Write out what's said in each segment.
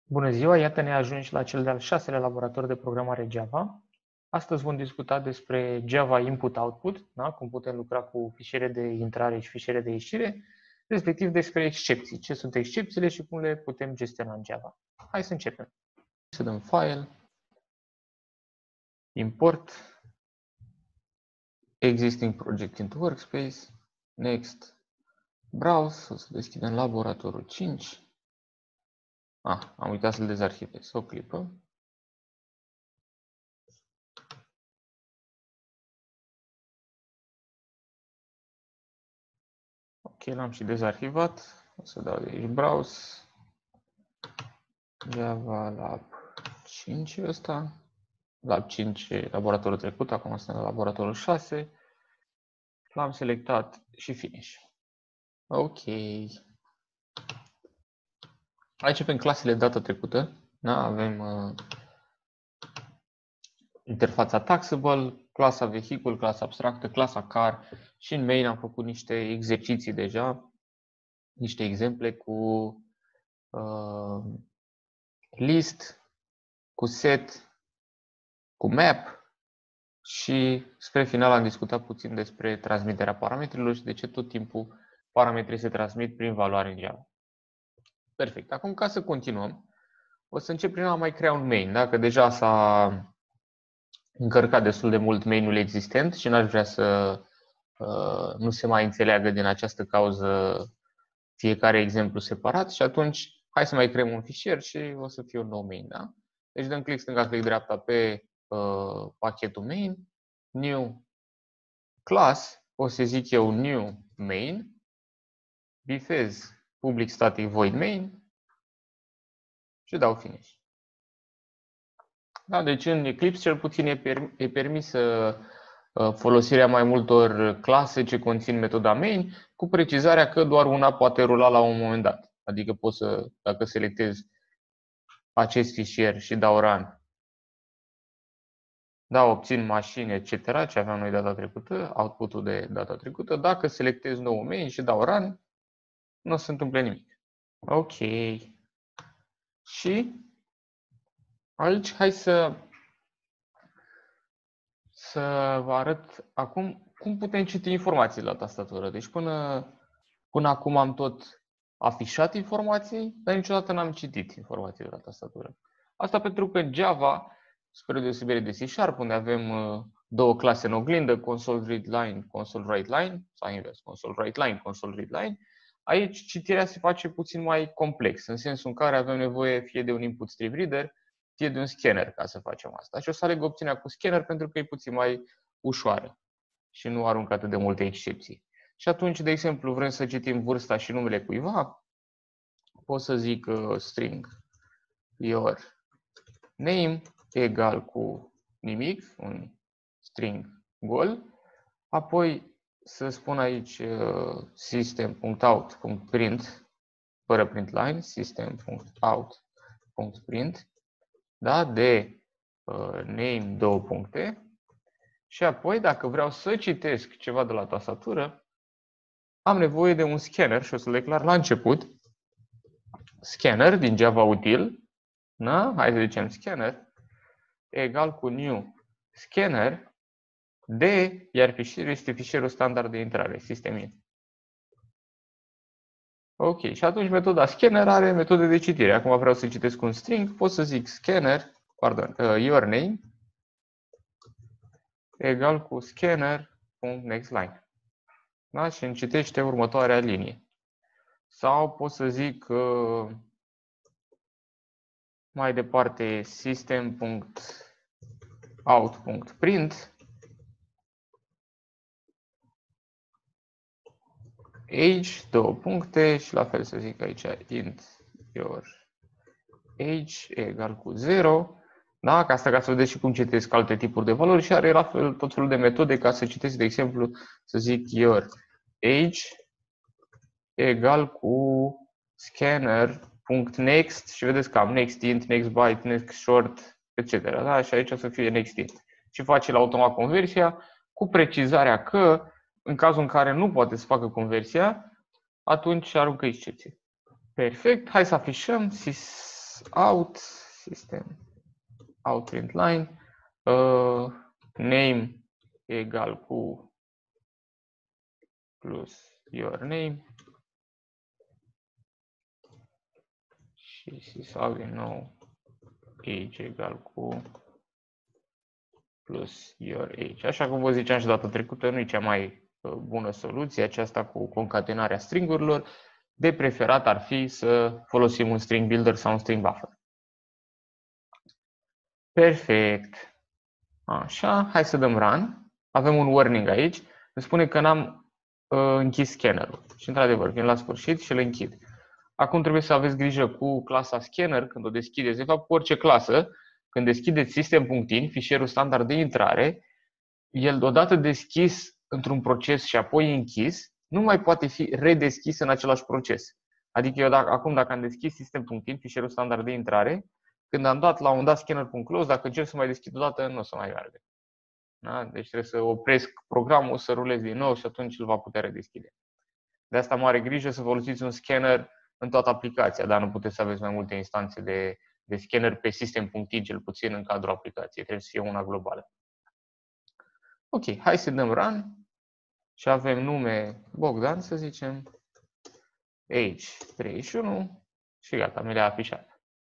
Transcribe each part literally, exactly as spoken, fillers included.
Bună ziua! Iată ne ajungi la cel de-al șaselea laborator de programare Java. Astăzi vom discuta despre Java Input-Output, da? Cum putem lucra cu fișiere de intrare și fișiere de ieșire, respectiv despre excepții, ce sunt excepțiile și cum le putem gestiona în Java. Hai să începem. Să dăm File, Import, Existing Project into Workspace, Next, Browse, o să deschidem laboratorul cinci. Ah, am uitat să-l dezarhivez, o clipă. Ok, l-am și dezarhivat. O să dau de aici Browse. Java Lab cinci ăsta. Lab cinci, laboratorul trecut, acum suntem la laboratorul șase. L-am selectat și Finish. Ok. Aici avem clasele data trecută. Da? Avem uh, interfața Taxable, clasa Vehicle, clasa abstractă, clasa Car și în main am făcut niște exerciții deja, niște exemple cu uh, list, cu set, cu map și spre final am discutat puțin despre transmiterea parametrilor și de ce tot timpul parametrii se transmit prin valoare în Java. Perfect. Acum, ca să continuăm, o să încep prin a mai crea un main, da? Că deja s-a încărcat destul de mult main-ul existent și n-aș vrea să uh, nu se mai înțeleagă din această cauză fiecare exemplu separat și atunci hai să mai creăm un fișier și o să fie un nou main. Da? Deci dăm click stânga, click dreapta pe uh, pachetul main, new class, o să zic eu new main, bifez public static void main și dau finish. Da, deci în Eclipse cel puțin e, per, e permisă uh, folosirea mai multor clase ce conțin metoda main, cu precizarea că doar una poate rula la un moment dat. Adică pot să, dacă selectez acest fișier și dau run, da, obțin mașini, et cetera, ce aveam noi data trecută, output-ul de data trecută. Dacă selectez nou main și dau run, nu se întâmplă nimic. Ok. Și aici hai să, să vă arăt acum cum putem citi informații la tastatură. Deci până, până acum am tot afișat informații, dar niciodată n-am citit informații de la tastatură. Asta pentru că Java, spre deosebire de C Sharp, unde avem două clase în oglindă, console read line, console write line, sau invers, console write line, console read line, aici citirea se face puțin mai complex, în sensul în care avem nevoie fie de un input stream reader, fie de un scanner ca să facem asta. Și o să aleg opțiunea cu scanner pentru că e puțin mai ușoară și nu aruncă atât de multe excepții. Și atunci, de exemplu, vrem să citim vârsta și numele cuiva, pot să zic uh, string your name egal cu nimic, un string gol, apoi să spun aici uh, system.out.print fără print line, system.out.print, da, de uh, name două puncte și apoi dacă vreau să citesc ceva de la tastatură, am nevoie de un scanner și o să declar la început scanner din Java util, da? Hai să zicem scanner egal cu new scanner de, iar fișierul este fișierul standard de intrare, systemin. Ok, și atunci metoda scanner are metode de citire. Acum vreau să citesc un string, pot să zic scanner, pardon, uh, your name egal cu scanner.nextLine. Da? Și îmi citește următoarea linie. Sau pot să zic uh, mai departe system.out.print age, două puncte și la fel să zic aici int your age egal cu zero. Da? Ca asta ca să vedeți și cum citesc alte tipuri de valori și are la fel tot felul de metode ca să citesc, de exemplu, să zic your age egal cu scanner.next și vedeți că am next int, next byte, next short, et cetera. Da? Și aici o să fie next int. Și face la automat conversia cu precizarea că în cazul în care nu poate să facă conversia, atunci aruncă excepție. Perfect. Hai să afișăm class out, system out println, uh, name egal cu plus your name și sau din nou age egal cu plus your age. Așa cum vă ziceam și data trecută, nu e cea mai bună soluție aceasta cu concatenarea stringurilor. De preferat ar fi să folosim un string builder sau un string buffer. Perfect. Așa, hai să dăm run. Avem un warning aici. Ne spune că n-am uh, închis scannerul. Și într-adevăr, vin la sfârșit și îl închid. Acum trebuie să aveți grijă cu clasa scanner când o deschideți. De fapt, cu orice clasă, când deschideți system.in, fișierul standard de intrare, el odată deschis într-un proces și apoi închis, nu mai poate fi redeschis în același proces. Adică eu dacă, acum dacă am deschis system.in, fișierul standard de intrare, când am dat la un dat scanner.close, dacă încerc să mai deschid o dată, nu o să mai meargă. Da? Deci trebuie să opresc programul, să rulez din nou și atunci îl va putea redeschide. De asta mare grijă să folosiți un scanner în toată aplicația, dar nu puteți să aveți mai multe instanțe de, de scanner pe system.in, cel puțin în cadrul aplicației. Trebuie să fie una globală. Ok, hai să dăm run și avem nume Bogdan, să zicem, age treizeci și unu și gata, mi le-a afișat.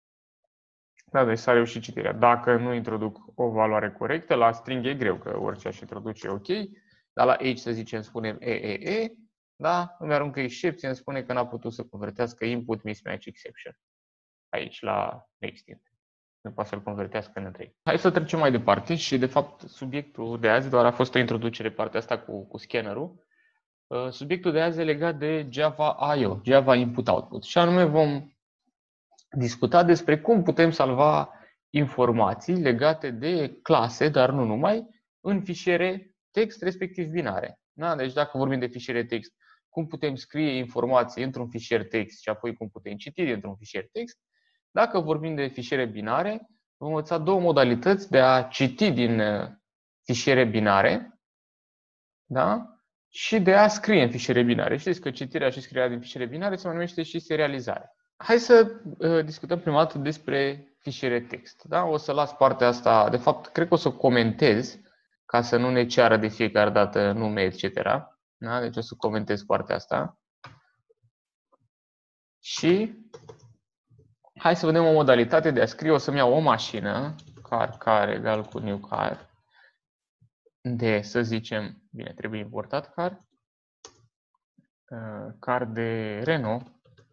Da, deci s-a reușit citirea. Dacă nu introduc o valoare corectă, la string e greu, că orice aș introduce e ok, dar la age, să zicem, spunem E E E, da, îmi aruncă excepție, îmi spune că n-a putut să convertească input mismatch exception. Aici, la next int. Nu poate să-l convertească în trei. Hai să trecem mai departe și, de fapt, subiectul de azi doar a fost o introducere, partea asta cu, cu scannerul. Subiectul de azi e legat de Java I O, Java Input Output. Și anume vom discuta despre cum putem salva informații legate de clase, dar nu numai, în fișiere text, respectiv binare. Da? Deci dacă vorbim de fișiere text, cum putem scrie informații într-un fișier text și apoi cum putem citi dintr-un fișier text. Dacă vorbim de fișiere binare, vom învăța două modalități de a citi din fișiere binare, da? Și de a scrie în fișiere binare. Știți că citirea și scrierea din fișiere binare se mai numește și serializare. Hai să uh, discutăm prima dată despre fișiere text. Da? O să las partea asta, de fapt, cred că o să comentez ca să nu ne ceară de fiecare dată nume, et cetera. Da? Deci o să comentez partea asta. Și hai să vedem o modalitate de a scrie. O să-mi iau o mașină, car, car egal cu new car, de, să zicem, bine, trebuie importat car, uh, car de Renault,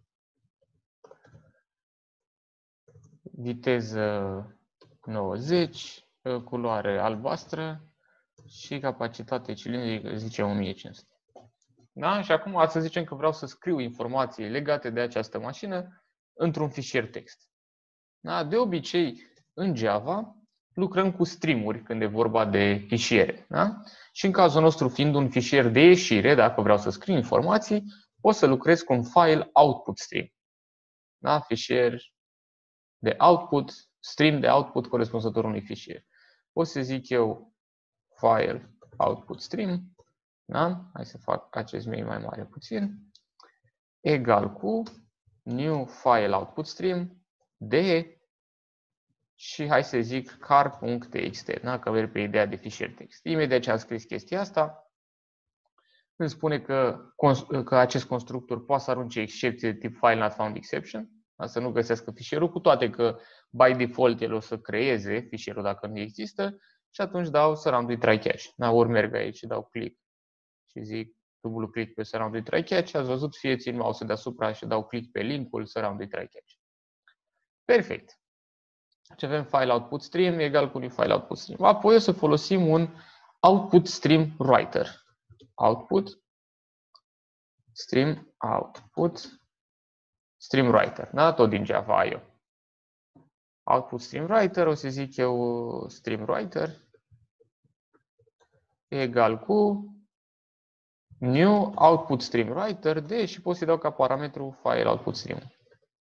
viteză nouăzeci, culoare albastră și capacitate cilindrică, zicem o mie cinci sute. Da? Și acum să zicem că vreau să scriu informații legate de această mașină într-un fișier text. Da? De obicei, în Java, lucrăm cu streamuri când e vorba de fișiere. Da? Și în cazul nostru, fiind un fișier de ieșire, dacă vreau să scriu informații, o să lucrez cu un file output stream. Da? Fișier de output, stream de output corespunzător unui fișier. O să zic eu file output stream, da? Hai să fac acest mail mai mare puțin, egal cu new file output stream de și hai să zic car.txt, da? Că merg pe ideea de fișier text. Imediat ce am scris chestia asta, îmi spune că, că acest constructor poate să arunce excepție de tip file not found exception, să nu găsească fișierul, cu toate că by default el o să creeze fișierul dacă nu există și atunci dau surround with try catch. Da, ori merg aici și dau click și zic dublu click pe surround with try catch, ați văzut, fie țin mouse deasupra și dau click pe linkul surround with try catch. Perfect. Deci avem file output stream egal cu un file output stream. Apoi o să folosim un output stream writer. Output stream output stream writer, da? Tot din Java I O. Output stream writer, o să zic eu stream writer egal cu new output stream writer de și pot să-i dau ca parametru file output stream.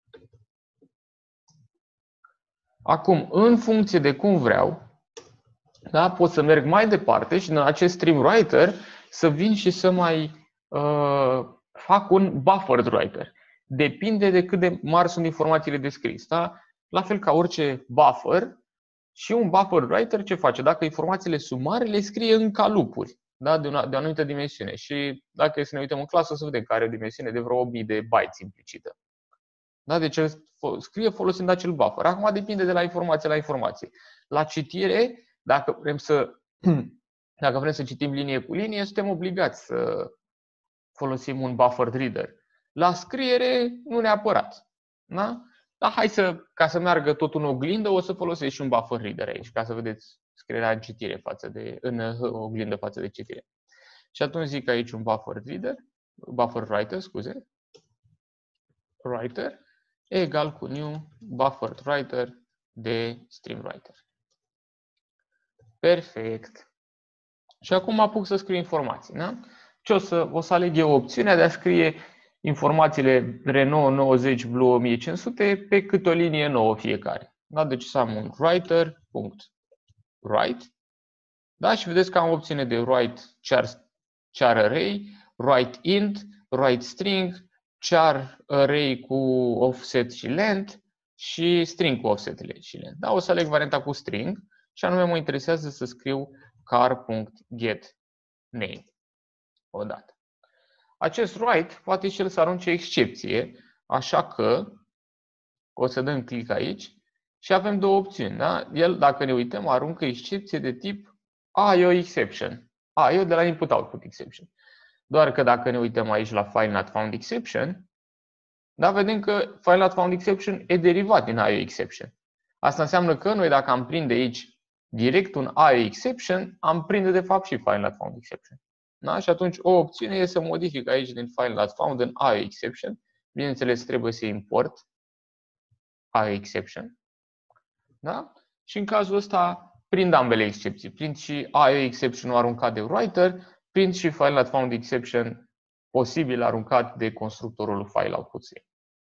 Acum, în funcție de cum vreau, da, pot să merg mai departe și în acest stream writer să vin și să mai uh, fac un buffered writer. Depinde de cât de mari sunt informațiile de scris. Da? la fel ca orice buffer, și un buffer writer ce face? Dacă informațiile sunt mari, le scrie în calupuri, da? de, una, de o anumită dimensiune. Și dacă să ne uităm în clasă, o să vedem că are o dimensiune de vreo o mie de bytes implicită. Da? Deci el scrie folosind acel buffer. Acum depinde de la informație la informație. La citire, dacă vrem să, dacă vrem să citim linie cu linie, suntem obligați să folosim un buffer reader. La scriere, nu neapărat. Da? Dar hai să, ca să meargă tot în oglindă, o să folosesc și un buffer reader aici, ca să vedeți scrierea în citire față de, în oglindă față de citire. Și atunci zic aici un buffer reader, buffer writer, scuze, writer, egal cu new buffer writer de stream writer. Perfect. Și acum apuc să scriu informații. Da? Ce o să, o să aleg eu opțiunea de a scrie informațiile Renault nouăzeci Blue o mie cinci sute pe câte o linie nouă fiecare. Da? Deci să am un writer.write. Da? Și vedeți că am opțiune de write char, char array, write int, write string, char array cu offset și length și string cu offset și length. Da? O să aleg varianta cu string și anume mă interesează să scriu car.getName. Odată. Acest write poate și el să arunce excepție, așa că o să dăm click aici și avem două opțiuni. Da? El, dacă ne uităm, aruncă excepție de tip I O exception. I O de la input-output exception. Doar că dacă ne uităm aici la file not found exception, da, vedem că file not found exception e derivat din I O exception. Asta înseamnă că noi, dacă am prinde aici direct un I O exception, am prinde de fapt și file not found exception. Da? Și atunci o opțiune este să modific aici din file not found în I O exception. Bineînțeles, trebuie să import I O exception. Da? Și în cazul ăsta prind ambele excepții. Prind și I O exception aruncat de writer, prind și file not found exception posibil aruncat de constructorul file output stream.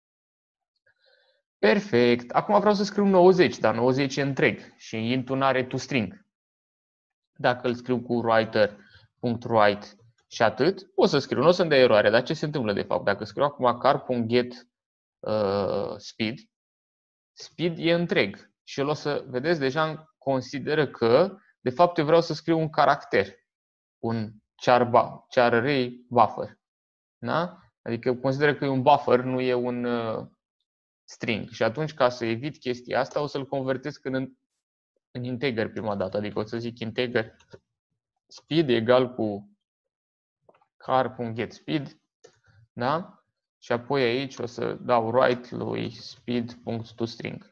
Perfect. Acum vreau să scriu nouăzeci, dar nouăzeci e întreg și int nu are toString. Dacă îl scriu cu writer.write și atât, pot să scriu, nu o să-mi dea eroare, dar ce se întâmplă de fapt? Dacă scriu acum car.get uh, speed, speed e întreg și el o să, vedeți, deja consideră că de fapt eu vreau să scriu un caracter, un char, char array buffer. Da? Adică consideră că e un buffer, nu e un uh, string. Și atunci, ca să evit chestia asta, o să-l convertesc în, în integer prima dată. Adică o să zic integer speed egal cu car.getSpeed, da? Și apoi aici o să dau write lui speed.toString.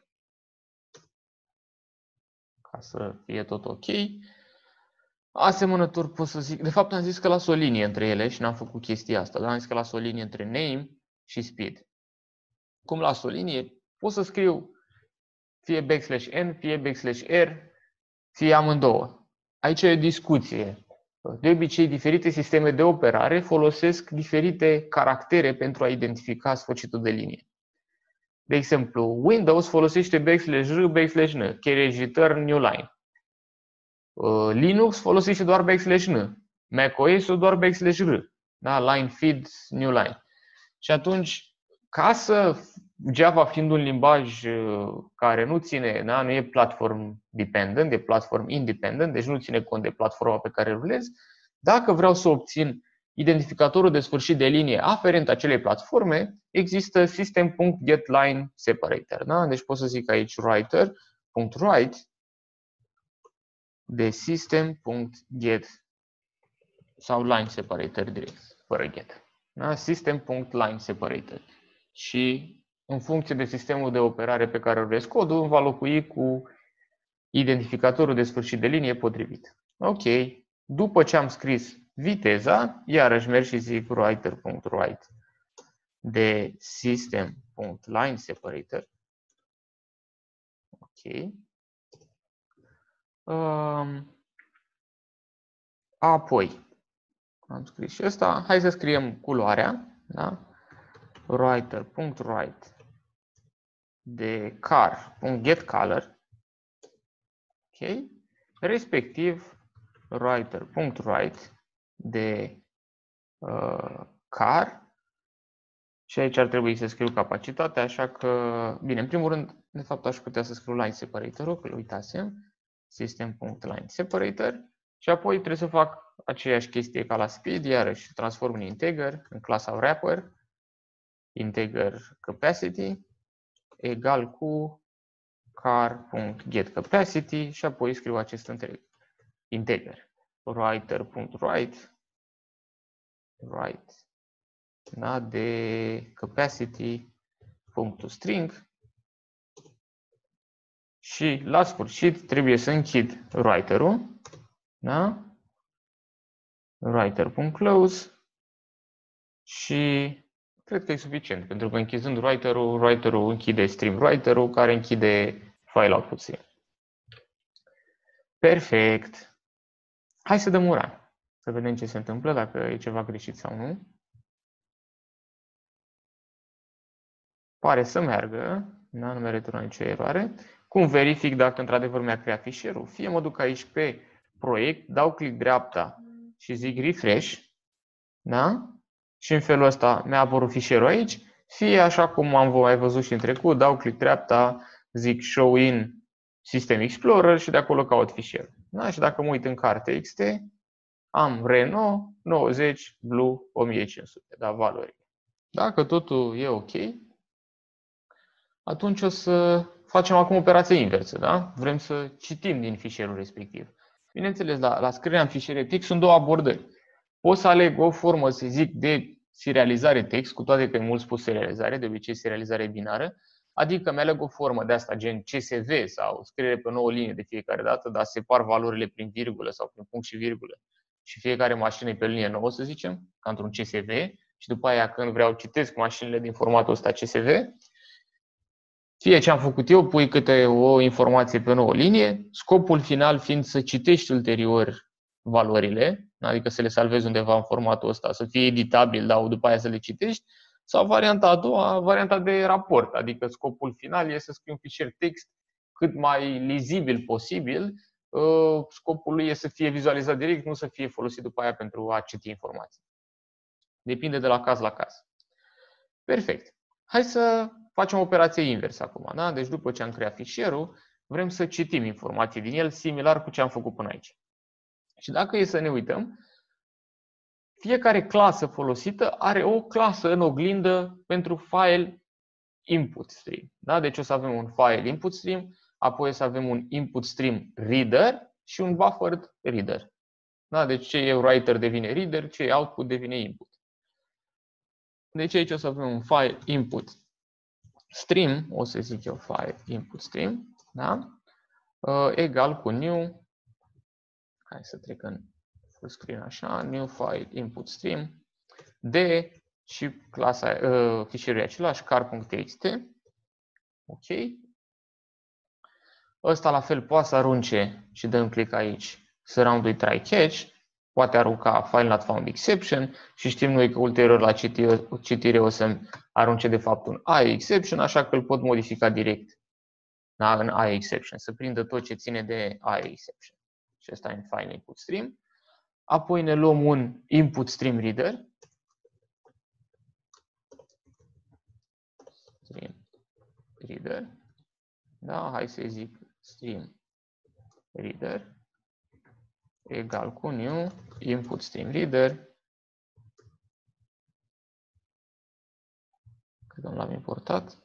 Ca să fie tot ok. Asemănător pot să zic, de fapt am zis că las o linie între ele și n-am făcut chestia asta, dar am zis că las o linie între name și speed. Cum las o linie? Pot să scriu fie backslash n, fie backslash r, fie amândouă. Aici e o discuție. De obicei, diferite sisteme de operare folosesc diferite caractere pentru a identifica sfârșitul de linie. De exemplu, Windows folosește backslash r, backslash n, carriage return new line. Linux folosește doar backslash n, macOS-ul doar backslash r, da? Line feed new line. Și atunci, ca să Java fiind un limbaj care nu ține, da? Nu e platform dependent, e platform independent, deci nu ține cont de platforma pe care rulez, dacă vreau să obțin identificatorul de sfârșit de linie aferent acelei platforme, există system.getLineSeparator. Da? Deci pot să zic aici writer.write de system.get sau line separator direct, fără get. Da? System.lineSeparator. Și în funcție de sistemul de operare pe care îl vrei codul, îl va locui cu identificatorul de sfârșit de linie potrivit. Ok. După ce am scris viteza, iarăși merg și zic writer.write de system.lineSeparator. Ok. Um, apoi, am scris și ăsta. Hai să scriem culoarea. Da? Writer.write de car.getColor. Ok. Respectiv writer.write de uh, car Și aici ar trebui să scriu capacitatea, așa că, bine, în primul rând, de fapt aș putea să scriu line separator-ul, că îl uitasem, system.line-separator, și apoi trebuie să fac aceeași chestie ca la speed, iarăși transform în integer, în clasa wrapper, integer capacity, egal cu car.getCapacity și apoi scriu acest întreg integer. Writer.write, write, da, de capacity.string și la sfârșit trebuie să închid writer-ul, da? Writer.close și cred că e suficient, pentru că închizând writer-ul, writer-ul închide stream writer-ul care închide file output stream. Perfect. Hai să dăm un run, să vedem ce se întâmplă, dacă e ceva greșit sau nu. Pare să meargă, da? Nu mi-a returnat nicio eroare. Cum verific dacă într-adevăr mi-a creat fișierul? Fie mă duc aici pe proiect, dau click dreapta și zic refresh, da? Și în felul ăsta mi-a apărut fișierul aici, fie așa cum am mai văzut și în trecut, dau click dreapta, zic show in System Explorer și de acolo caut fișierul. Da? Și dacă mă uit în car.txt, am Renault nouăzeci Blue o mie cinci sute, da, valori. Dacă totul e ok, atunci o să facem acum operația inversă, da? Vrem să citim din fișierul respectiv. Bineînțeles, la, la scrierea în fișiere text sunt două abordări. Pot să aleg o formă, să zic, de serializare text, cu toate că e mult spus serializare, de obicei serializare binară, adică mi-aleg o formă de asta, gen C S V sau scriere pe nouă linie de fiecare dată, dar separ valorile prin virgulă sau prin punct și virgulă și fiecare mașină e pe linie nouă, să zicem, ca într-un C S V, și după aia când vreau citesc mașinile din formatul ăsta C S V, fie ce am făcut eu, pui câte o informație pe nouă linie, scopul final fiind să citești ulterior valorile, adică să le salvezi undeva în formatul ăsta, să fie editabil, dar după aia să le citești, sau varianta a doua, varianta de raport, adică scopul final este să scrii un fișier text cât mai lizibil posibil, scopul lui este să fie vizualizat direct, nu să fie folosit după aia pentru a citi informații. Depinde de la caz la caz. Perfect. Hai să facem operația inversă acum. Da? Deci după ce am creat fișierul, vrem să citim informații din el, similar cu ce am făcut până aici. Și dacă e să ne uităm, fiecare clasă folosită are o clasă în oglindă pentru file input stream. Da? Deci o să avem un file input stream, apoi o să avem un input stream reader și un buffered reader. Da? Deci ce e writer devine reader, ce e output devine input. Deci aici o să avem un file input stream, o să zic eu file input stream, da? Uh, egal cu new, hai să trec în full screen așa, new file input stream, de și clasa, uh, fișierul e același, car.txt, ok. Ăsta la fel poate să arunce și dăm click aici, surround with try catch, poate arunca file not found exception și știm noi că ulterior la citire, citire o să-mi arunce de fapt un I exception, așa că îl pot modifica direct, da, în I exception, să prindă tot ce ține de I exception. Și ăsta e în file input stream. Apoi ne luăm un input stream reader. Stream reader. Da, hai să zic stream reader egal cu new input stream reader. Cred că l-am importat.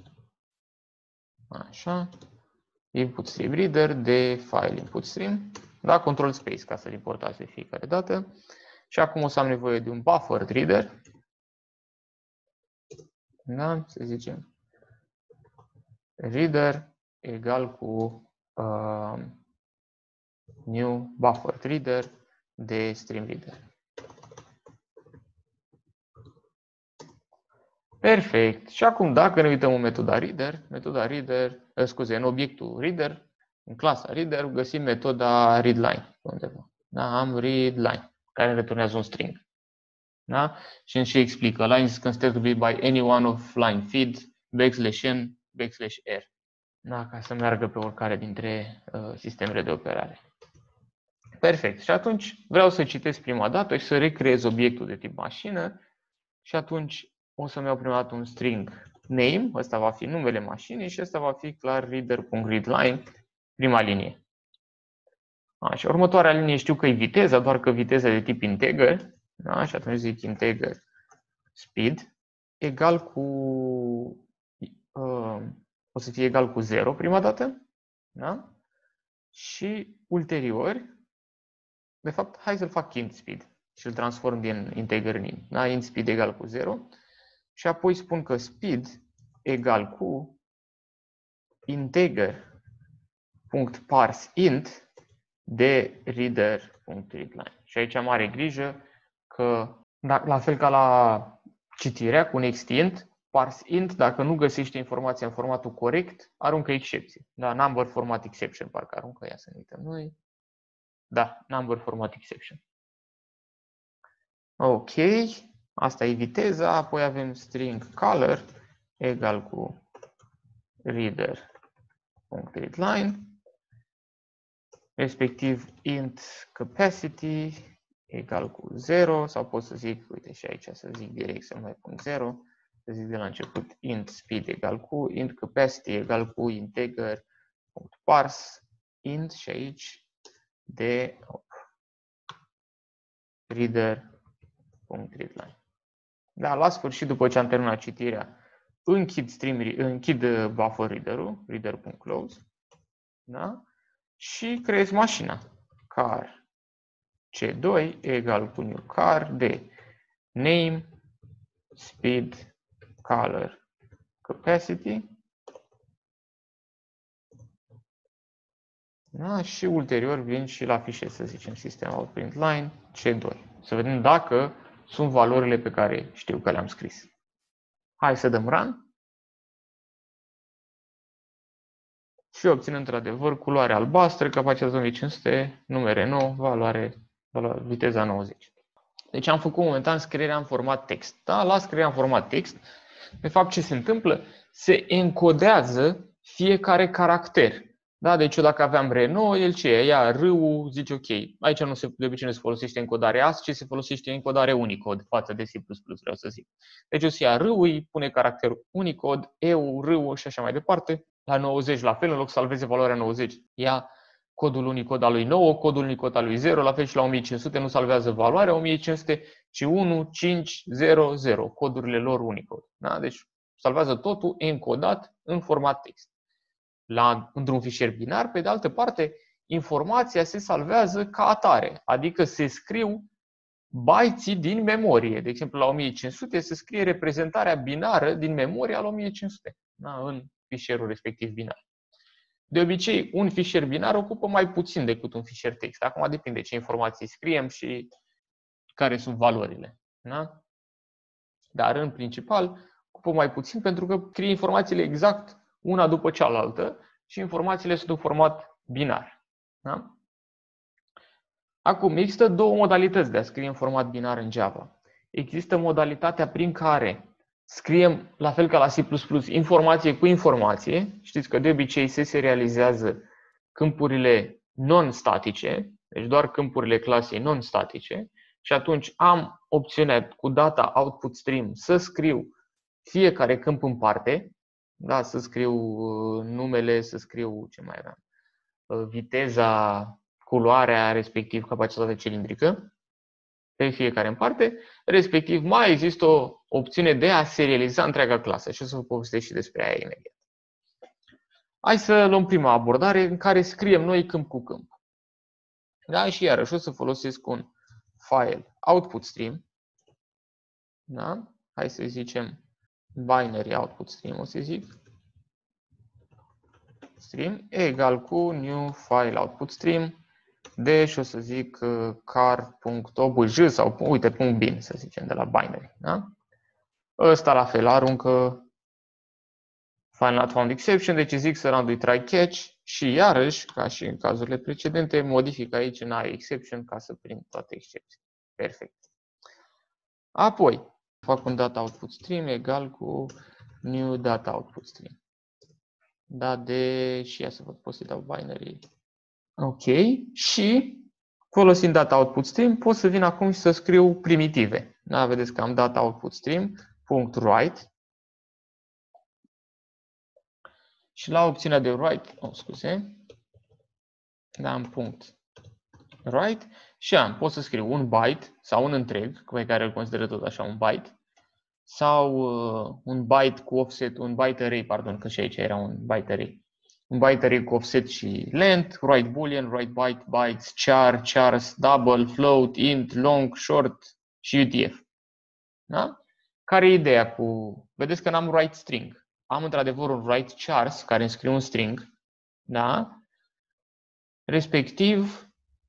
Așa. Input stream reader de file input stream. Da, control space ca să-l importați de fiecare dată. Și acum o să am nevoie de un buffered reader. Da, să zicem reader egal cu uh, new buffered reader de stream reader. Perfect. Și acum dacă ne uităm în metoda reader, metoda reader, scuze, în obiectul reader, în clasa reader, găsim metoda readline undeva. Da, am readline, care returnează un string. Da? Și îmi și explică lines considered to be by any one of line feed, backslash n, backslash r. Da, ca să meargă pe oricare dintre uh, sistemele de operare. Perfect. Și atunci vreau să citesc prima dată și să recreez obiectul de tip mașină și atunci o să-mi iau prima dată un string name, ăsta va fi numele mașinii și ăsta va fi clar reader.readline, prima linie. Așa, următoarea linie știu că e viteza, doar că viteza e de tip integer, da? Și atunci zic integer speed egal cu, uh, o să fie egal cu zero prima dată, da? Și ulterior, de fapt, hai să-l fac int speed și îl transform din integer în int, da? Int speed egal cu zero și apoi spun că speed egal cu integer.parseInt de reader.readline. Și aici am mare grijă că, la fel ca la citirea cu nextInt, parseInt, dacă nu găsește informația în formatul corect, aruncă excepție. Da, number format exception, parcă aruncă, ia să ne uităm noi. Da, number format exception. Ok, asta e viteza, apoi avem string color egal cu reader.readline, respectiv int capacity egal cu zero, sau pot să zic, uite și aici să zic direct să mai pun zero, să zic de la început int speed egal cu int capacity egal cu integer.parse int și aici de reader.readline. Da, la sfârșit, după ce am terminat citirea, închid, stream, închid buffer reader-ul, reader.close, da? Și creez mașina. Car C doi egal cu new car de name, speed, color, capacity. Da? Și ulterior vin și la fișier, să zicem, system.out.println C doi. Să vedem dacă sunt valorile pe care știu că le-am scris. Hai să dăm run. Și obțin într-adevăr culoare albastră, capacitate o mie cinci sute, nume Renault, valoare, valoare, viteza nouăzeci. Deci am făcut momentan scrierea în format text. Da? La scrierea în format text, de fapt ce se întâmplă? Se encodează fiecare caracter. Da? Deci eu dacă aveam Renault, el ce e? Ia R-ul, zice ok. Aici nu se, de obicei nu se folosește încodare A S C I, se folosește încodare Unicode față de C plus plus, vreau să zic. Deci o să ia R-ul, îi pune caracterul Unicode, E-ul, R-ul și așa mai departe. La nouăzeci la fel, în loc să salveze valoarea nouăzeci, ia codul Unicode al lui nouă, codul Unicode al lui zero, la fel și la o mie cinci sute nu salvează valoarea o mie cinci sute, ci unu, cinci, zero, zero, codurile lor Unicode. Da? Deci salvează totul encodat în format text. La, într-un fișier binar, pe de altă parte, informația se salvează ca atare, adică se scriu bytes din memorie. De exemplu, la o mie cinci sute se scrie reprezentarea binară din memorie al o mie cinci sute, da? În fișierul respectiv binar. De obicei, un fișier binar ocupă mai puțin decât un fișier text. Acum depinde ce informații scriem și care sunt valorile. Da? Dar, în principal, ocupă mai puțin pentru că scrie informațiile exact una după cealaltă și informațiile sunt în format binar. Da? Acum, există două modalități de a scrie în format binar în Java. Există modalitatea prin care scriem, la fel ca la C plus plus, informație cu informație. Știți că de obicei se serializează câmpurile non-statice, deci doar câmpurile clasei non-statice. Și atunci am opțiunea cu data output stream să scriu fiecare câmp în parte. Da, să scriu numele, să scriu ce mai aveam, viteza, culoarea, respectiv capacitatea cilindrică pe fiecare în parte, respectiv mai există o opțiune de a serializa întreaga clasă și o să vă povestesc și despre aia imediat. Hai să luăm prima abordare în care scriem noi câmp cu câmp. Da? Și iarăși o să folosesc un file output stream. Da? Hai să zicem binary output stream, o să zic. Stream egal cu new file output stream. Deci o să zic car.obj sau uite, .bin, să zicem, de la binary. Da? Ăsta la fel aruncă find not found exception, deci zic să randui try catch și iarăși, ca și în cazurile precedente, modific aici în I exception ca să prind toate excepții. Perfect. Apoi, fac un data output stream egal cu new data output stream. Da, de și ia să văd, pot să dau binary. Ok. Și folosind data output stream, pot să vin acum și să scriu primitive. Da, vedeți că am data output stream, punct write și la opțiunea de write, oh, scuze, da, am punct write și am, pot să scriu un byte sau un întreg, pe care îl consideră tot așa un byte, sau uh, un byte cu offset, un byte array, pardon, că și aici era un byte array. Un byte array cu offset și length, write boolean, write byte, bytes, char, chars, double, float, int, long, short și U T F. Da? Care e ideea cu... Vedeți că n-am write string. Am într-adevăr un write chars care îmi scrie un string. Da? Respectiv,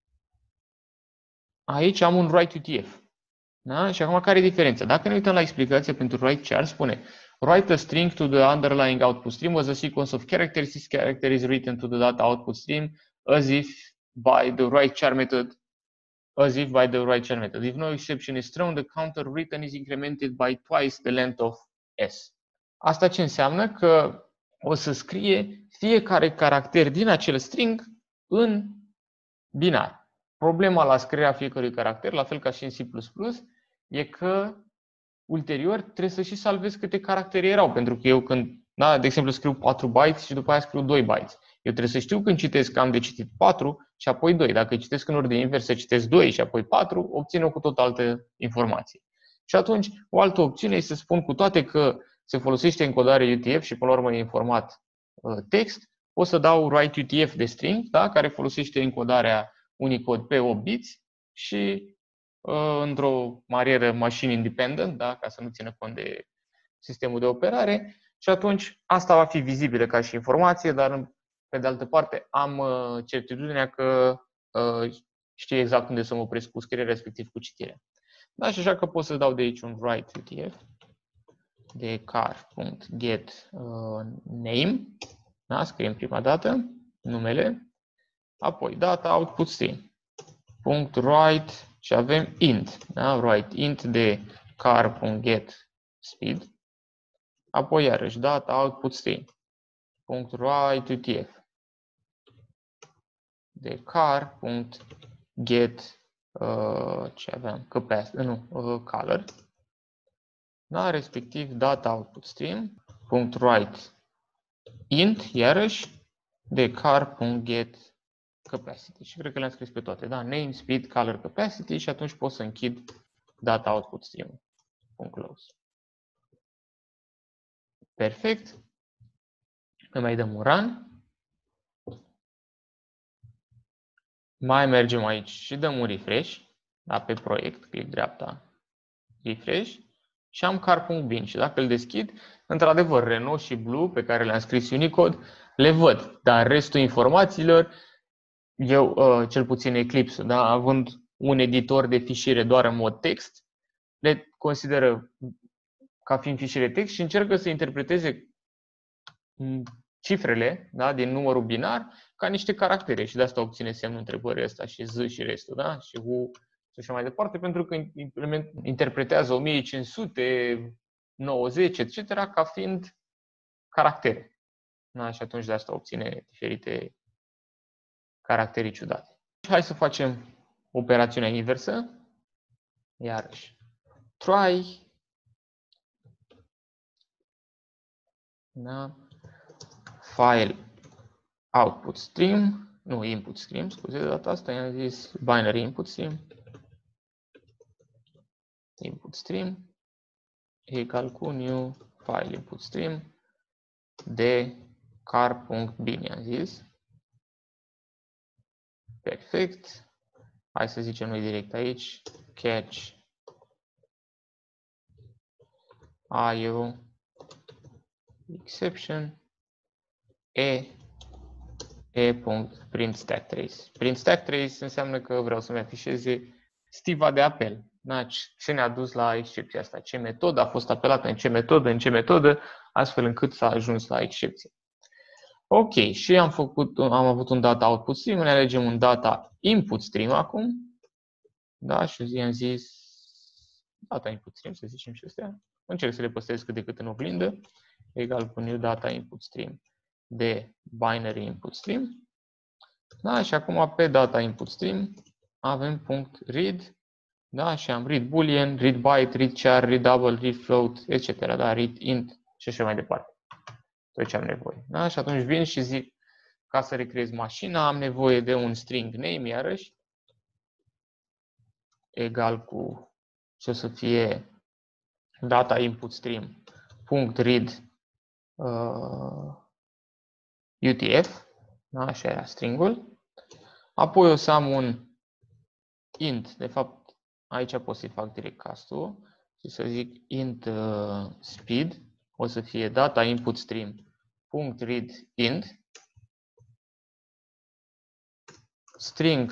aici am un write U T F. Da? Și acum care e diferența? Dacă ne uităm la explicație pentru write char, spune write a string to the underlying output stream was a sequence of characters. This character is written to the data output stream as if by the write char method. As if by the write char method. If no exception is thrown, the counter written is incremented by twice the length of S. Asta ce înseamnă? Că o să scrie fiecare caracter din acel string în binar. Problema la scrierea fiecărui caracter, la fel ca și în C plus plus, e că ulterior trebuie să și salvez câte caractere erau, pentru că eu când, da, de exemplu, scriu patru bytes și după aia scriu doi bytes. Eu trebuie să știu când citesc că am de citit patru și apoi doi. Dacă citesc în ordine inversă, citesc doi și apoi patru, obțin o cu tot altă informație. Și atunci, o altă opțiune este să spun, cu toate că se folosește încodare U T F și până la urmă e în format uh, text, pot să dau write U T F de string, da, care folosește încodarea Unicode pe opt biți și uh, într-o manieră machine independent, da, ca să nu țină cont de sistemul de operare. Și atunci asta va fi vizibilă ca și informație, dar pe de altă parte am uh, certitudinea că uh, știu exact unde să mă opresc cu scrierea, respectiv cu citirea. Da, și așa că pot să dau de aici un write U T F de car.get uh, name, da, scriem prima dată numele, apoi data output stream, punct write și avem int, da, write int de car.get speed, apoi iarăși data output stream, punct write U T F de car.get uh, ce aveam, capacity, nu, uh, color, da, respectiv data output stream, punct write int, iarăși, de car.get capacity. Și cred că le-am scris pe toate, da, name, speed, color, capacity și atunci pot să închid data output stream. Punct close. Perfect. Îi mai dăm un run. Mai mergem aici și dăm un refresh, da, pe proiect, click dreapta, refresh și am car.bin și dacă îl deschid, într-adevăr, Renault și Blue pe care le-am scris Unicode le văd, dar restul informațiilor, eu, uh, cel puțin Eclipse, da, având un editor de fișiere doar în mod text, le consideră ca fiind fișiere text și încercă să interpreteze cifrele, da, din numărul binar ca niște caractere și de asta obține semnul întrebării ăsta și Z și restul, da, și U și așa mai departe, pentru că interpretează o mie cinci sute, nouăzeci, et cetera ca fiind caractere. Da, și atunci de asta obține diferite caractere ciudate. Hai să facem operațiunea inversă. Iarăși, try, da, file output stream, nu input stream, scuze de data asta, i-am zis binary input stream, input stream, egal cu new file input stream de car.bin, i-am zis. Perfect. Hai să zicem noi direct aici, catch I O exception e e.print stack trace. Print stack trace înseamnă că vreau să-mi afișeze stiva de apel. Da? Ce ne-a dus la excepția asta? Ce metodă a fost apelată în ce metodă, în ce metodă, astfel încât s-a ajuns la excepție. Ok, și am, făcut, am avut un data output stream, ne alegem un data input stream acum. Da, și i-am zis data input stream, să zicem și astea. Încerc să le păstrez cât de cât în oglindă. Egal cu new data input stream de binary input stream. Da, și acum pe data input stream avem punct read Da? Și am read boolean, read byte, read char, read double, read float, et cetera. Da? Read int și așa mai departe. Tot ce am nevoie. Da? Și atunci vin și zic, ca să recreez mașina, am nevoie de un string name, iarăși, egal cu ce o să fie data input stream punct read uh, U T F, da? Așa era stringul. Apoi o să am un int, de fapt aici pot să-i fac direct castul și să zic int uh, speed, o să fie data input stream punct read int string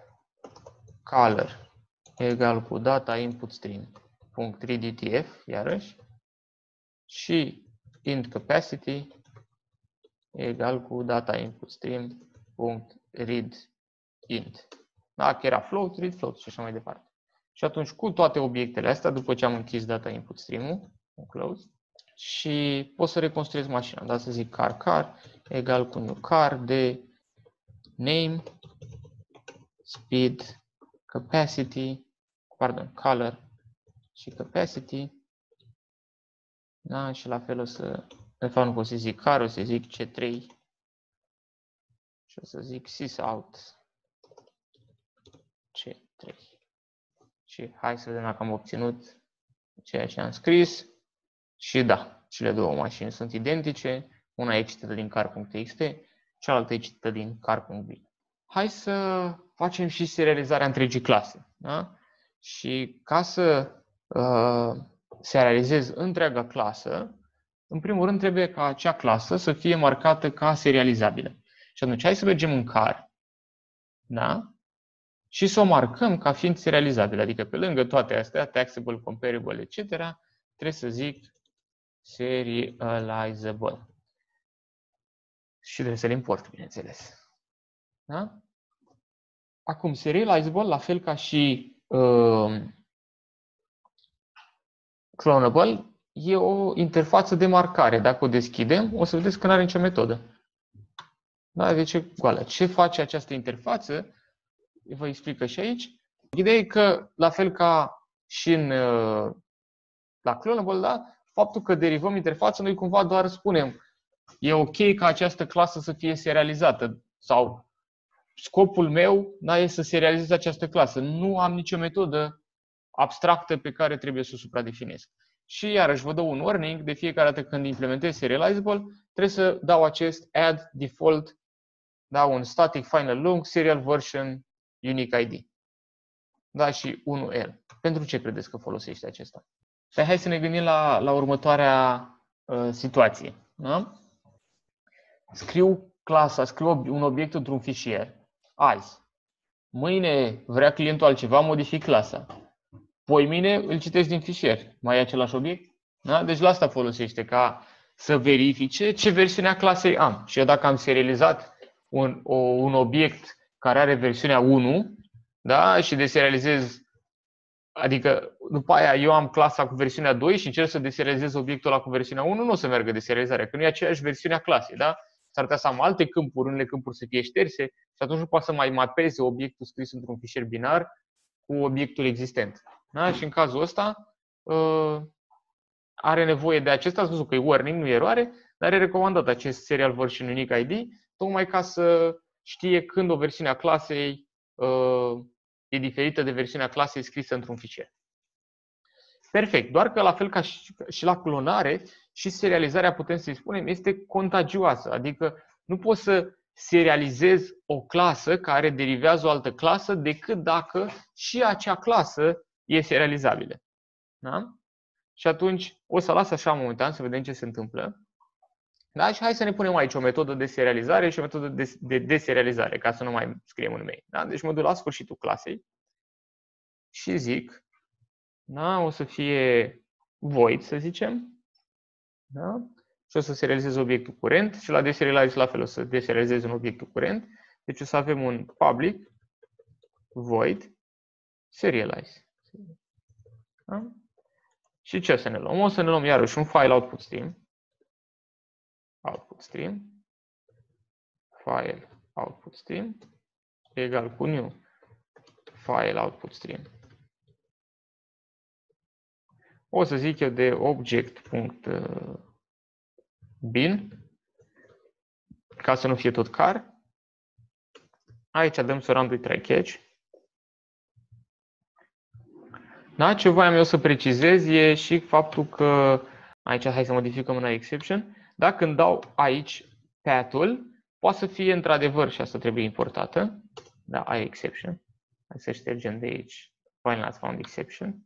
color egal cu data input stream punct read U T F, iarăși, și int capacity egal cu data input stream punct read int. Dacă era float, read float și așa mai departe. Și atunci cu toate obiectele astea, după ce am închis data input stream-ul, close, și pot să reconstruiesc mașina. Da? Să zic car car egal cu new car de name, speed, capacity, pardon, color și capacity. Da? Și la fel o să, de fapt nu pot să zic car, o să zic C trei și o să zic sysout C trei. Și hai să vedem dacă am obținut ceea ce am scris. Și da, cele două mașini sunt identice. Una e citită din car.txt, cealaltă e citită din car.b. Hai să facem și serializarea întregii clase. Da? Și ca să uh, serializez întreaga clasă, în primul rând trebuie ca acea clasă să fie marcată ca serializabilă. Și atunci hai să mergem în car, da? Și să o marcăm ca fiind serializabilă. Adică pe lângă toate astea, taxable, comparable, et cetera, trebuie să zic serializable. Și trebuie să-l import, bineînțeles. Da? Acum, serializable, la fel ca și uh, clonable, e o interfață de marcare. Dacă o deschidem, o să vedeți că nu are nicio metodă. Da? Deci e goală. Ce face această interfață? Vă explică și aici. Ideea e că, la fel ca și în, la clonable, da? Faptul că derivăm interfața, noi cumva doar spunem e ok ca această clasă să fie serializată sau scopul meu, da, e să serializez această clasă. Nu am nicio metodă abstractă pe care trebuie să o supradefinez. Și iarăși vă dau un warning, de fiecare dată când implementez serializable, trebuie să dau acest add default, da, un static final long serial version unique I D. Da, și unu L. Pentru ce credeți că folosește acesta? Dar hai să ne gândim la, la următoarea uh, situație. Da? Scriu clasa, scriu un obiect într-un fișier azi. Mâine vrea clientul altceva, modific clasa. Poi mine îl citesc din fișier. Mai e același obiect? Da? Deci la asta folosește, ca să verifice ce versiune a clasei am. Și eu dacă am serializat un, o, un obiect care are versiunea unu, da? Și deserializez, adică după aia eu am clasa cu versiunea doi și încerc să deserializez obiectul ăla cu versiunea unu, nu o să meargă deserializarea, că nu e aceeași versiune a clasei. Da? S-ar putea să am alte câmpuri, unele câmpuri să fie șterse și atunci nu poate să mai mapeze obiectul scris într-un fișier binar cu obiectul existent. Da? Și în cazul ăsta uh, are nevoie de acesta, ați văzut că e warning, nu e eroare, dar e recomandat acest serial version unique I D, tocmai ca să știe când o versiune a clasei uh, e diferită de versiunea clasei scrisă într-un fișier. Perfect, doar că la fel ca și, și la clonare, și serializarea, putem să-i spunem, este contagioasă, adică nu poți să serializezi o clasă care derivează o altă clasă decât dacă și acea clasă e serializabilă. Da? Și atunci o să las așa momentan să vedem ce se întâmplă. Da? Și hai să ne punem aici o metodă de serializare și o metodă de, de deserializare, ca să nu mai scriem un mail. Da? Deci mă duc la sfârșitul clasei și zic, da? O să fie void, să zicem. Da? Și o să serializez obiectul curent și la deserialize la fel o să deserializez un obiectul curent. Deci o să avem un public void serialize. Da? Și ce o să ne luăm? O să ne luăm iarăși un file output stream. Output stream. File output stream egal cu new file output stream o să zic eu de object.bin, ca să nu fie tot car. Aici dăm surround try catch. Da? Ce voiam eu să precizez e și faptul că, aici hai să modificăm în exception, da? Când dau aici path-ul, poate să fie într-adevăr și asta trebuie importată, da, exception. Hai să ștergem de aici find not found exception.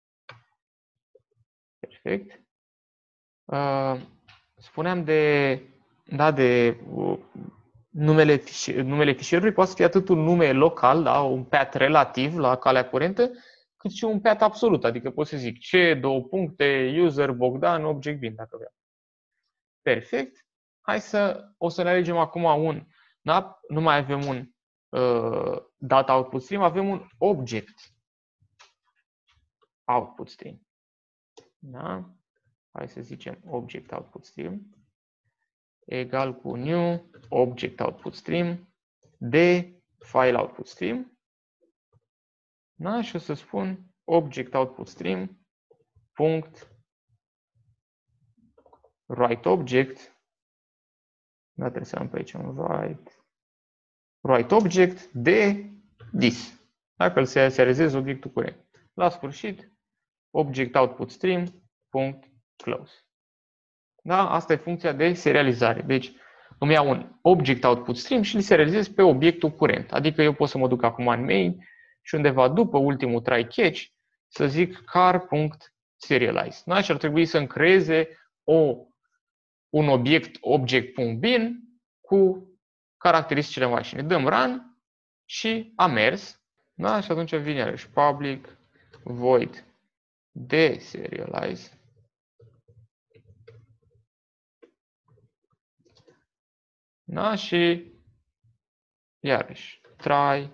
Perfect. Uh, spuneam de, da, de uh, numele, fișier, numele fișierului, poate să fie atât un nume local, da, un path relativ la calea curentă, cât și un path absolut, adică pot să zic c, două puncte, user, Bogdan, object bin, dacă vreau. Perfect. Hai să, o să ne alegem acum un, da? Nu mai avem un uh, data output stream, avem un object output stream. Da? Hai să zicem object output stream egal cu new object output stream de file output stream. Da? Și o să spun object output stream punct write object. Da, trebuie să am pe aici un write write object de this. Dacă îl serializez obiectul curent. La sfârșit, object output stream punct close. Da? Asta e funcția de serializare. Deci îmi iau un object output stream și îl serializez pe obiectul curent. Adică eu pot să mă duc acum în main și undeva după ultimul try catch să zic car.serialize. Da? Și ar trebui să-mi creeze o, un obiect object.bin cu caracteristicile mașinii. Dăm run și a mers. Da? Și atunci vine iarăși public void deserialize. Da? Și iarăși try.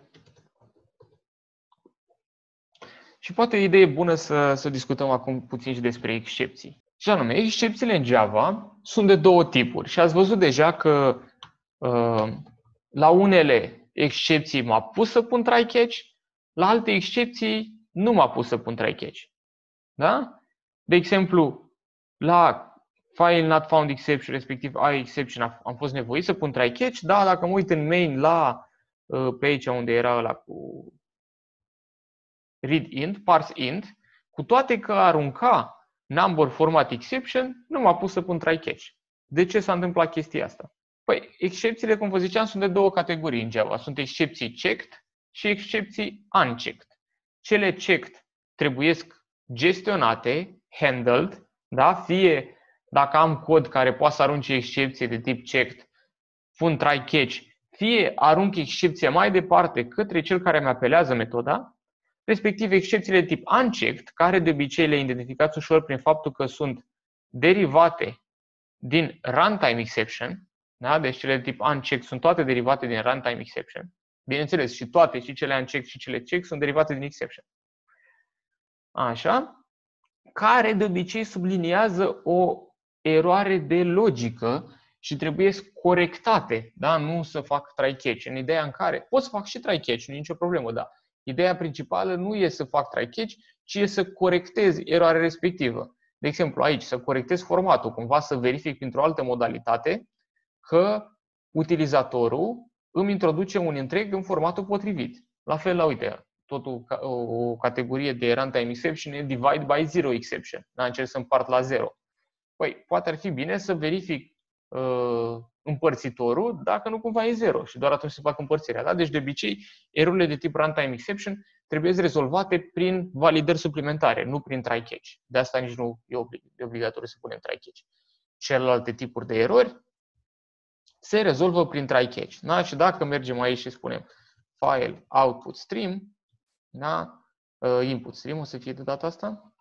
Și poate o idee bună să, să discutăm acum puțin și despre excepții. Și anume, excepțiile în Java sunt de două tipuri. Și ați văzut deja că uh, la unele excepții m-a pus să pun try catch, la alte excepții nu m-a pus să pun try catch. Da? De exemplu, la file not found exception, respectiv I exception, am fost nevoit să pun try catch, dar dacă mă uit în main la pe aici unde era ăla cu read int, parse int, cu toate că arunca number format exception, nu m-a pus să pun try catch. De ce s-a întâmplat chestia asta? Păi, excepțiile, cum vă ziceam, sunt de două categorii în Java. Sunt excepții checked și excepții unchecked. Cele checked trebuiesc gestionate, handled, da? Fie dacă am cod care poate să arunce excepție de tip checked, pun try catch, fie arunc excepția mai departe către cel care mi apelează metoda, respectiv excepțiile de tip unchecked, care de obicei le identificați ușor prin faptul că sunt derivate din runtime exception, da? Deci cele de tip unchecked sunt toate derivate din runtime exception. Bineînțeles, și toate, și cele unchecked și cele checked, sunt derivate din exception. Așa, care de obicei subliniază o eroare de logică și trebuie corectate, da? Nu să fac try catch. În ideea în care pot să fac și try catch, nu e nicio problemă, da. Ideea principală nu e să fac try catch, ci e să corectez eroarea respectivă. De exemplu, aici, să corectez formatul, cumva să verific printr-o altă modalitate că utilizatorul îmi introduce un întreg în formatul potrivit. La fel, la uite, tot o, o categorie de runtime exception e divide by zero exception. Da? Încerc să împart la zero. Păi, poate ar fi bine să verific uh, împărțitorul dacă nu cumva e zero și doar atunci se fac împărțirea. Da? Deci, de obicei, erorile de tip runtime exception trebuie rezolvate prin validări suplimentare, nu prin try catch. De asta nici nu e obligatoriu să punem try catch. Celelalte tipuri de erori se rezolvă prin try catch. Da? Și dacă mergem aici și spunem file output stream, da? uh, input stream o să fie de data asta,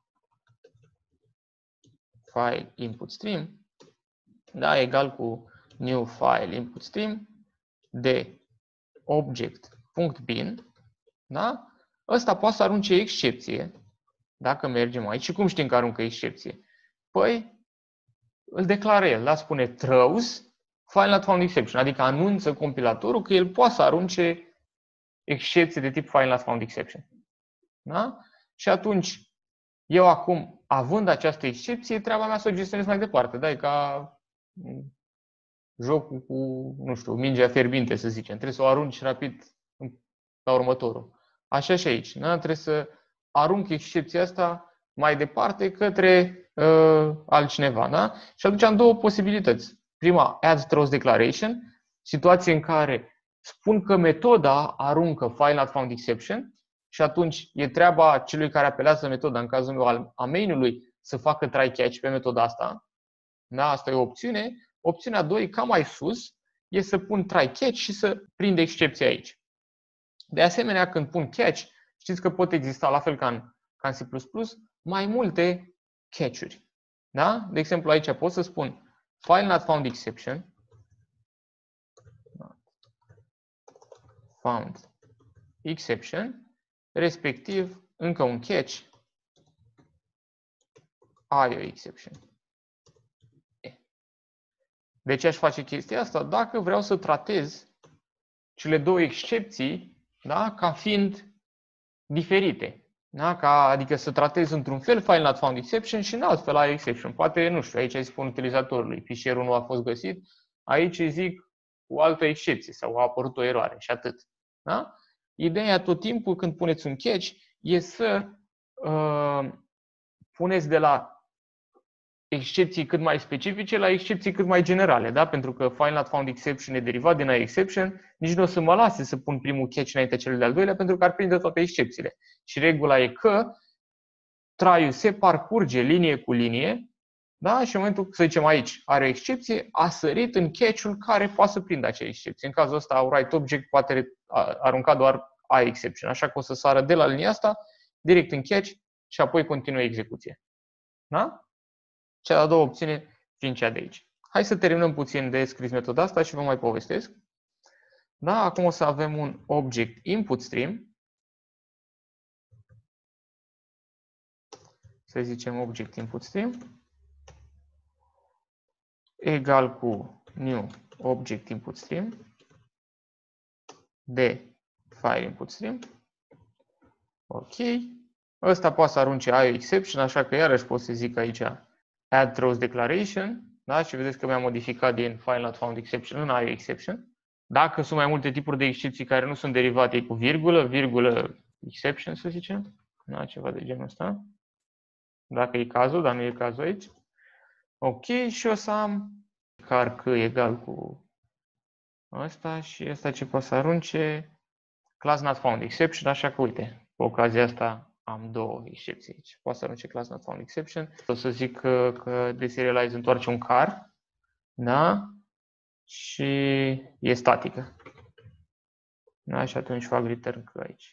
file input stream, da, egal cu new file input stream de object.bin, da? Ăsta poate să arunce excepție, dacă mergem aici. Și cum știm că aruncă excepție? Păi, îl declară el, da? Spune throws file not found exception, adică anunță compilatorul că el poate să arunce excepție de tip file not found exception. Da? Și atunci, eu acum având această excepție, treaba mea să o gestionez mai departe. Da, e ca jocul cu, nu știu, mingea fierbinte, să zicem. Trebuie să o arunci rapid la următorul. Așa și aici. Da? Trebuie să arunc excepția asta mai departe către uh, altcineva. Da? Și atunci am două posibilități. Prima, add throws declaration, situație în care spun că metoda aruncă file not found exception și atunci e treaba celui care apelează metoda, în cazul meu al a main-ului, să facă try catch pe metoda asta. Da? Asta e o opțiune. Opțiunea doi, cam mai sus, e să pun try catch și să prind excepția aici. De asemenea, când pun catch, știți că pot exista, la fel ca în, ca în C plus plus, mai multe catch-uri. Da? De exemplu, aici pot să spun file not found exception, found exception, respectiv încă un catch, ai o exception. De ce aș face chestia asta? Dacă vreau să tratez cele două excepții, da, ca fiind diferite. Da? Ca, adică să tratez într-un fel file not found exception și în alt fel ai exception. Poate, nu știu, aici îi spun utilizatorului, fișierul nu a fost găsit, aici îi zic cu altă excepție sau a apărut o eroare și atât. Da? Ideea tot timpul când puneți un catch e să uh, puneți de la excepții cât mai specifice la excepții cât mai generale, da? Pentru că file not found exception e derivat din exception, nici nu o să mă lase să pun primul catch înainte celui de-al doilea pentru că ar prinde toate excepțiile. Și regula e că try-ul se parcurge linie cu linie, da? Și în momentul, să zicem aici, are o excepție, a sărit în catch-ul care poate să prindă acea excepție. În cazul ăsta, write object poate arunca doar a exception, așa că o să sară de la linia asta direct în catch și apoi continuă execuția. Da? Cea de-a doua opțiune fiind cea de aici. Hai să terminăm puțin de scris metoda asta și vă mai povestesc. Da, acum o să avem un object input stream. Să zicem object input stream egal cu new object input stream de file input stream. Ok. Ăsta poate să arunce I O exception, așa că iarăși pot să zic aici add throws declaration, da? Și vedeți că mi-am modificat din file not found exception în I O exception. Dacă sunt mai multe tipuri de excepții care nu sunt derivate cu virgulă, virgulă exception, să zicem, da? Ceva de genul ăsta. Dacă e cazul, dar nu e cazul aici. Ok, și o să am car că egal cu ăsta și ăsta ce poate să arunce class not found exception, așa că uite, cu ocazia asta am două excepții aici. Poate să arunce class not found exception. O să zic că, că deserialize întoarce un car, da? Și e statică. Da? Și atunci fac return că aici.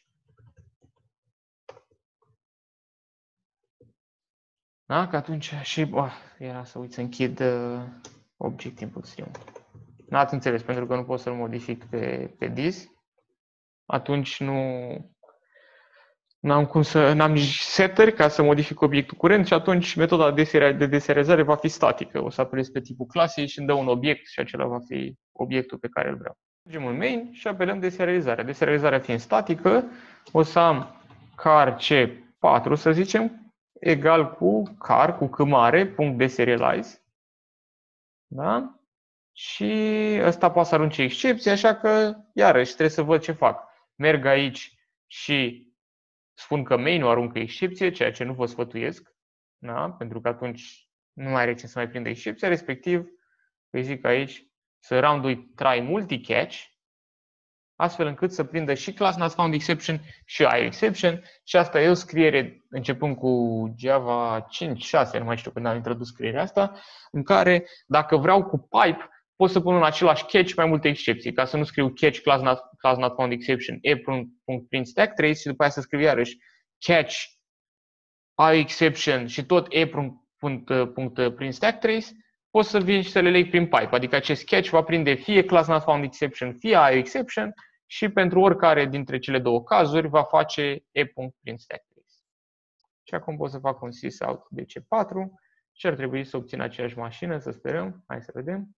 Da? Că atunci și bă, era să uit să închid uh, object input stream. N-ați înțeles, pentru că nu pot să-l modific pe, pe this. Atunci nu n-am cum să n-am nici setter ca să modific obiectul curent și atunci metoda de deserializare va fi statică. O să apelez pe tipul clasei și îmi dă un obiect și acela va fi obiectul pe care îl vreau. Mergem în main și apelăm deserializarea. Deserializarea fiind statică, o să am car C patru, să zicem, egal cu car, cu C mare, punct deserialize. Da? Și ăsta poate să arunce excepție, așa că iarăși trebuie să văd ce fac. Merg aici și spun că main-ul aruncă excepție, ceea ce nu vă sfătuiesc, da? Pentru că atunci nu mai are ce să mai prindă excepția, respectiv îi zic aici să round-ui try multi-catch, astfel încât să prindă și class not found exception și I O exception și asta e o scriere începând cu Java cinci șase, nu mai știu când am introdus scrierea asta, în care dacă vreau cu pipe pot să pun în același catch mai multe excepții, ca să nu scriu catch class not, class not found exception e.print stack trace și după aia să scriu iarăși catch I O exception și tot e.print stack trace, pot să vin și să le leg prin pipe, adică acest catch va prinde fie class not found exception, fie I O exception și pentru oricare dintre cele două cazuri va face e.print stack trace. Și acum pot să fac un sysout de C patru și ar trebui să obțin aceeași mașină, să sperăm. Hai să vedem.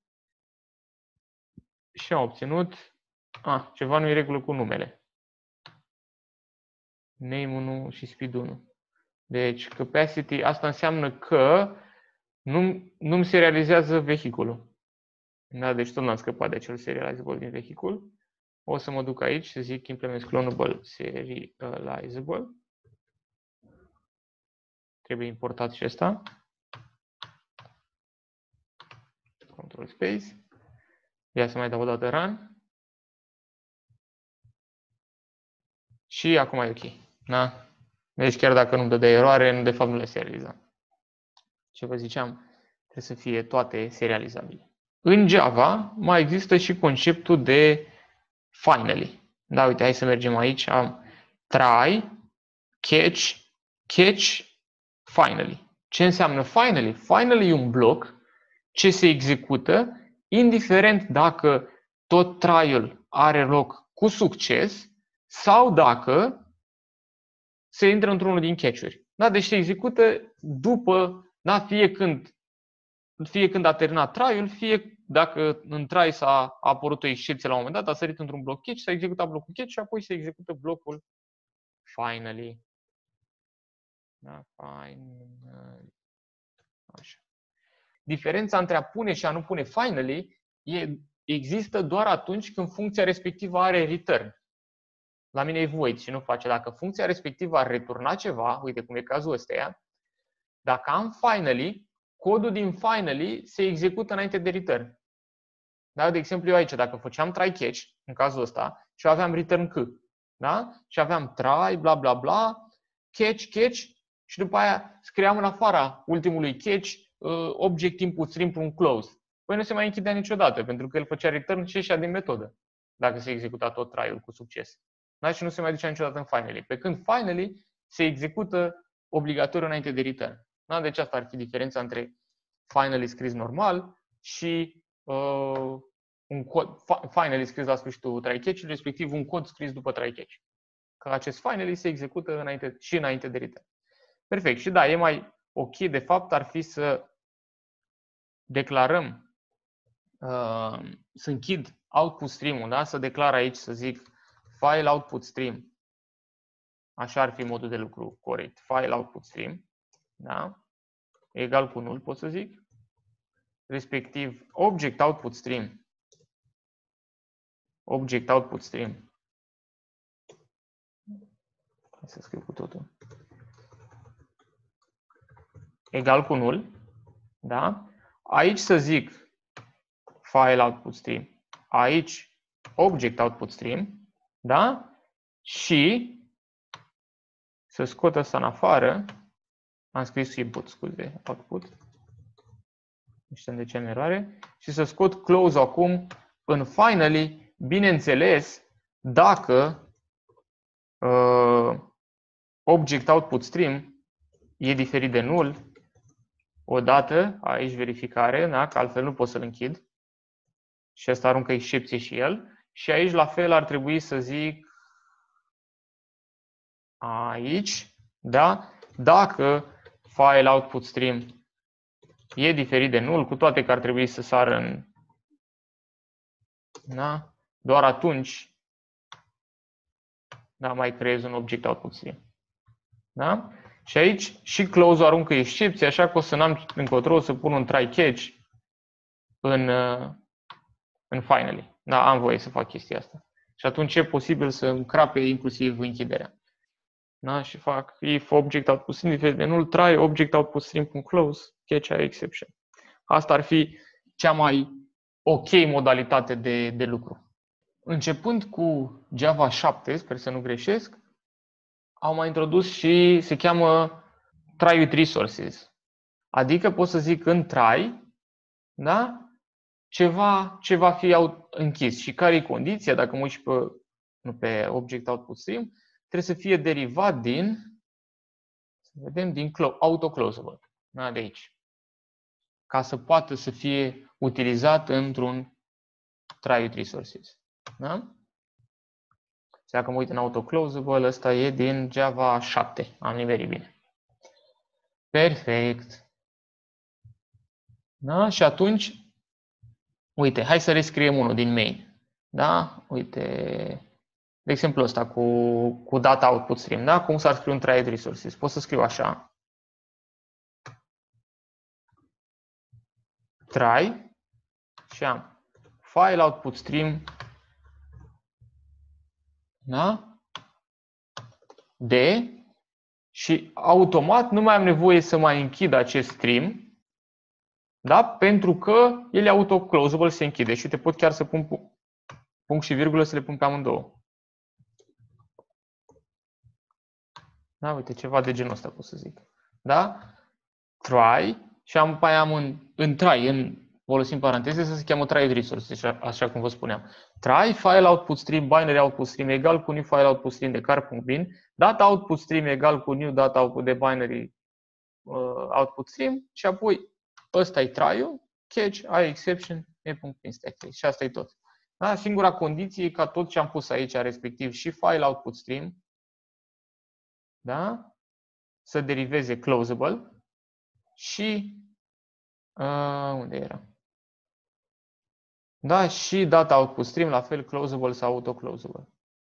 Și am obținut, a, ceva nu e regulă cu numele. Name unu și speed unu. Deci capacity, asta înseamnă că nu, nu-mi se realizează vehiculul. Da? Deci tot n-am scăpat de acel serializable din vehicul. O să mă duc aici să zic implement clonable serializable. Trebuie importat și ăsta. Control space. Ia să mai dau o dată run. Și acum e ok. Da? Deci chiar dacă nu-mi dă de eroare, de fapt nu le serializăm. Ce vă ziceam, trebuie să fie toate serializabile. În Java mai există și conceptul de finally. Da, uite, hai să mergem aici. Am try, catch, catch, finally. Ce înseamnă finally? Finally e un bloc ce se execută indiferent dacă tot try-ul are loc cu succes sau dacă se intră într-unul din catch-uri. Da? Deci se execută după, da? fie, când, fie când a terminat try-ul, fie dacă în try s-a apărut o excepție la un moment dat, a sărit într-un bloc catch, s-a executat blocul catch și apoi se execută blocul finally. Da? Finally. Așa. Diferența între a pune și a nu pune finally e, există doar atunci când funcția respectivă are return. La mine e void și nu face. Dacă funcția respectivă ar returna ceva, uite cum e cazul ăsta, dacă am finally, codul din finally se execută înainte de return. Da? De exemplu, eu aici, dacă făceam try catch, în cazul ăsta, și aveam return c, da? Și aveam try, bla bla bla, catch, catch, și după aia scriam în afara ultimului catch uh, object input stream.close. Păi nu se mai închidea niciodată, pentru că el făcea return și ieșea din metodă, dacă se executa tot try-ul cu succes. Da? Și nu se mai ducea niciodată în finally. Pe când finally se execută obligatoriu înainte de return. Da? Deci asta ar fi diferența între finally scris normal și uh, un cod finally scris la sfârșitul try catch, respectiv un cod scris după try catch. Că acest finally se execută înainte, și înainte de return. Perfect. Și da, e mai ok, de fapt, ar fi să declarăm, uh, să închid output stream-ul, da? Să declar aici, să zic file output stream. Așa ar fi modul de lucru corect. File output stream, da? Egal cu null, pot să zic. Respectiv, object output stream. Object output stream. Hai să scriu cu totul. Egal cu null, da? Aici să zic file output stream. Aici object output stream, da? Și să scot ăsta în afară. Am scris input, scuze, output. Nu știu de ce am eroare. Și să scot close acum în finally, bineînțeles, dacă uh, object output stream e diferit de null, odată, aici verificare, da? Că altfel nu pot să-l închid. Și asta aruncă excepție și el. Și aici la fel ar trebui să zic aici, da? Dacă file output stream e diferit de null, cu toate că ar trebui să sară în, da? Doar atunci, da, mai creez un object output stream. Da? Și aici și close-ul aruncă excepție, așa că o să n-am încotro să pun un try catch în, în finally. Da, am voie să fac chestia asta. Și atunci e posibil să încrape inclusiv închiderea. Da? Și fac if object output stream diferit de null, try object output stream.close, catch are exception. Asta ar fi cea mai ok modalitate de, de lucru. Începând cu Java șapte, sper să nu greșesc, au mai introdus și se cheamă try with resources. Adică pot să zic în try, da? Ceva ce va fi închis. Și care e condiția, dacă mă uit și pe, nu, pe object output stream, trebuie să fie derivat din, să vedem, din auto-closable. Da? De aici. Ca să poată să fie utilizat într-un try with resources. Da? Și dacă mă uit în auto-closable, ăsta e din Java șapte. Am nimerit bine. Perfect. Da? Și atunci, uite, hai să rescriem unul din main. Da? Uite, de exemplu ăsta cu, cu data output stream, da? Cum s-ar scrie un try resources? Pot să scriu așa. Try și am file output stream, da? De și automat nu mai am nevoie să mai închid acest stream, da? Pentru că el e auto-closable, se închide și te pot chiar să pun punct și virgulă, să le pun pe amândouă. Da? Uite, ceva de genul ăsta pot să zic. Da? Try și am, pe aia am în, în try, în, folosim paranteze, să se cheamă try resource, așa cum vă spuneam. Try file output stream, binary output stream egal cu new file output stream de car.bin, data output stream egal cu new data output de binary uh, output stream și apoi ăsta e try-ul, catch, iException, e.pinStack. Și asta e tot. Da? Singura condiție e ca tot ce am pus aici, respectiv și file output stream, da? Să deriveze closable și uh, unde era? Da, și data output stream, la fel closable sau auto-closable.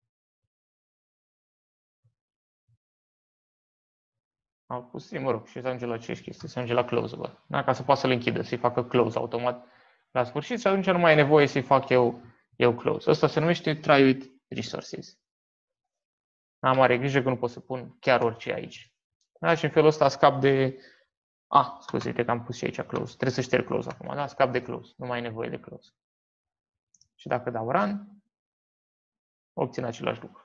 Output stream, mă rog, și să ajunge la aceeași chestie, să ajunge la closable. Da? Ca să poată să-l închidă, să-i facă close automat la sfârșit și atunci nu mai e nevoie să-i fac eu, eu close. Asta se numește try with resources. Am mare grijă că nu pot să pun chiar orice aici. Da? Și în felul ăsta scap de... Ah, scuze, uite că am pus și aici close. Trebuie să șterg close acum, da? Scap de close. Nu mai e nevoie de close. Și dacă dau run, obțin același lucru.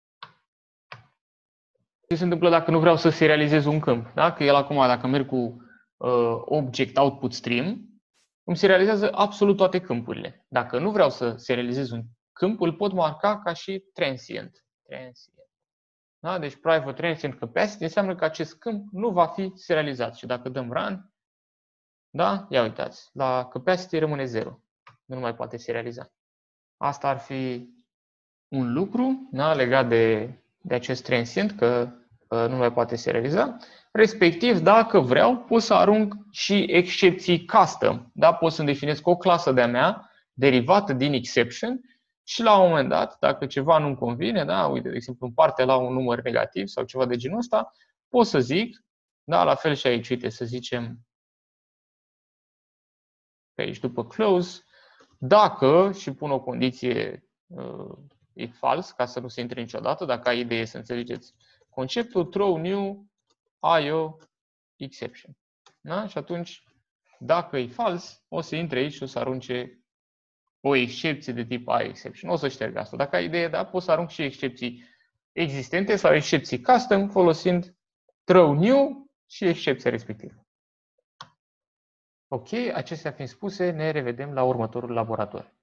Ce se întâmplă dacă nu vreau să serializez un câmp? Da? Că el acum, dacă merg cu uh, object output stream, îmi serializează absolut toate câmpurile. Dacă nu vreau să serializez un câmp, îl pot marca ca și transient. transient. Da? Deci private transient capacity înseamnă că acest câmp nu va fi serializat. Și dacă dăm run, da? Ia uitați, la capacity rămâne zero. Nu mai poate serializa. Asta ar fi un lucru, da? Legat de, de acest transient, că uh, nu mai poate serializa. Respectiv, dacă vreau, pot să arunc și excepții custom. Da? Pot să-mi definesc o clasă de-a mea derivată din exception și la un moment dat, dacă ceva nu-mi convine, da? Uite, de exemplu, împarte la un număr negativ sau ceva de genul ăsta, pot să zic, da? La fel și aici, uite, să zicem pe aici după close, dacă, și pun o condiție uh, e false, ca să nu se intre niciodată, dacă ai idee să înțelegeți conceptul, throw new I O exception. Da? Și atunci, dacă e fals, o să intre aici și o să arunce o excepție de tip iException. O să șterg asta. Dacă ai idee, da, pot să arunc și excepții existente sau excepții custom folosind throw new și excepția respectivă. Ok, acestea fiind spuse, ne revedem la următorul laborator.